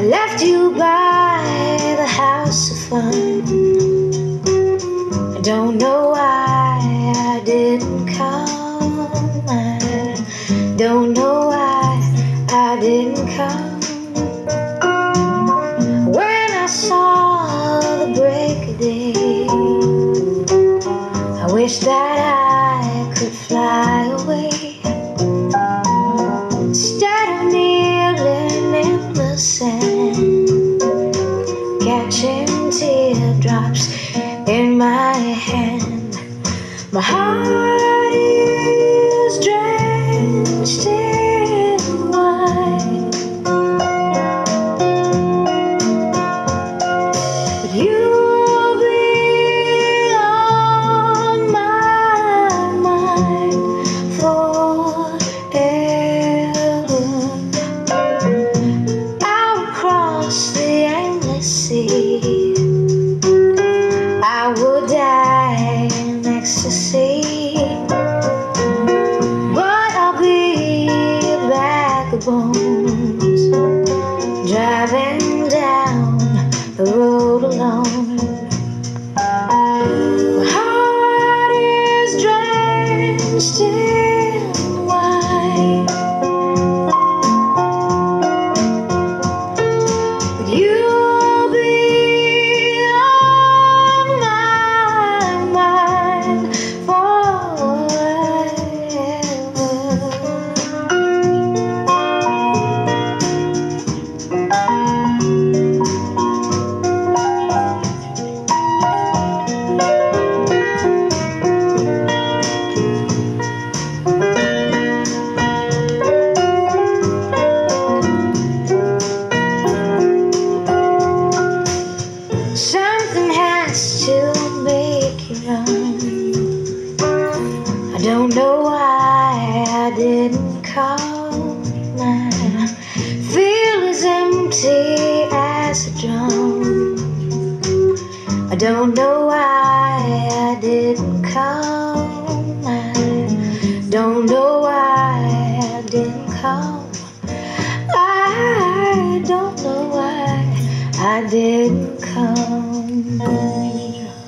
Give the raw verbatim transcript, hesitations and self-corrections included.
left you by the house of fun. I don't know why I didn't come. I don't know why I didn't come. When I saw the break of day, I wish that I could fly away. Instead of kneeling in the sand, catching teardrops in my hand, my heart is drenched in wine. But you'll be on my mind forever. I'll cross the endless sea, I would die in ecstasy, but I'll be a bag of bones, driving down the road alone. My heart is drenched in wine, but you'll be something has to make you run. I don't know why I didn't come. I feel as empty as a drum. I don't know why I didn't come. I don't know why I didn't come. I don't know why I didn't come.